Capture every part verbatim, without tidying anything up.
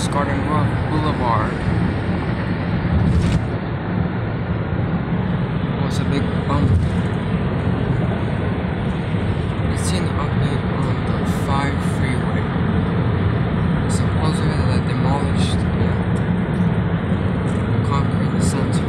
is Garden Grove Boulevard. Was a big bump. It's an update on the five freeway. Supposedly they demolished the concrete in the center.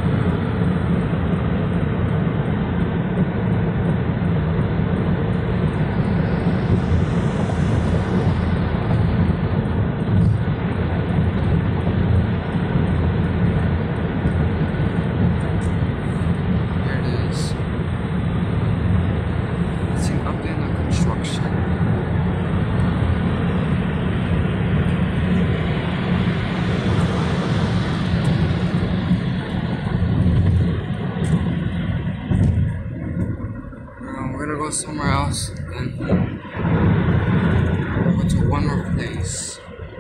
We're gonna go somewhere else and we'll go to one more place.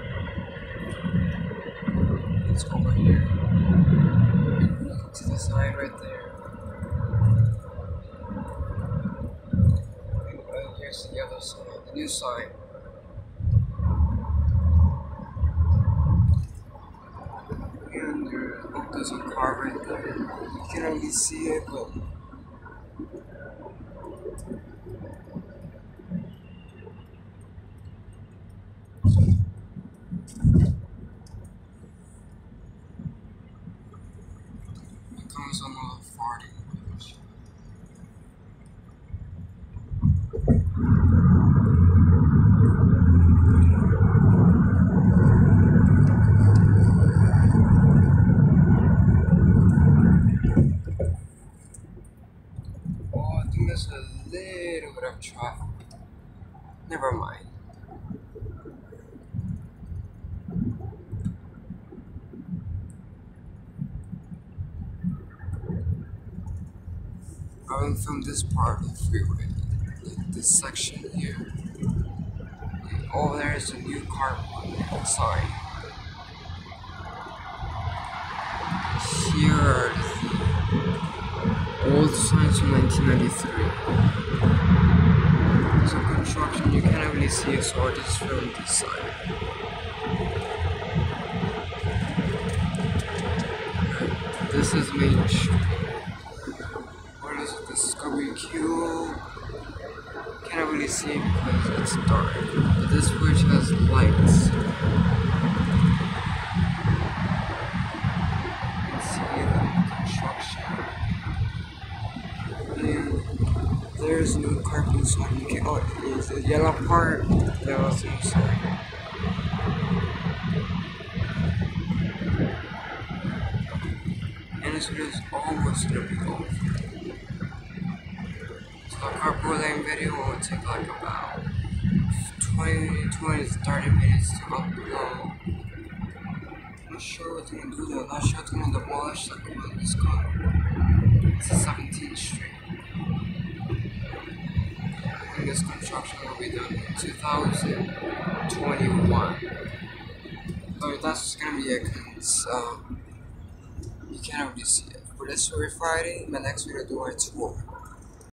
It's over here. Look to the side right there. And here's the other side, the new side. And there, oh, there's a car right there. You can't really see it, but it comes on the farting bridge. Oh, I think there's a little bit of traffic. Never mind. Coming from this part of the freeway, like this section here. And over there is a new carport sign. Here are the old signs from nineteen ninety-three. So construction, you can't really see it, so I just filmed this side. This is Main Street. What is it? Discovery Cube. Can't really see it because it's dark. But this bridge has lights. You can see the construction. And there's new carpet sign. You can, oh, it's the yellow part. That was inside. And this video is almost gonna be over. So the carpool lane video will take like about twenty to thirty minutes to upload. I'm not sure what's gonna do though. I'm not sure it's gonna demolish like what it's called. It's seventeenth Street. And this construction will be done in two thousand twenty-one. So that's gonna be it, cause um, you can't really see it. For this Friday, my next video do a tour.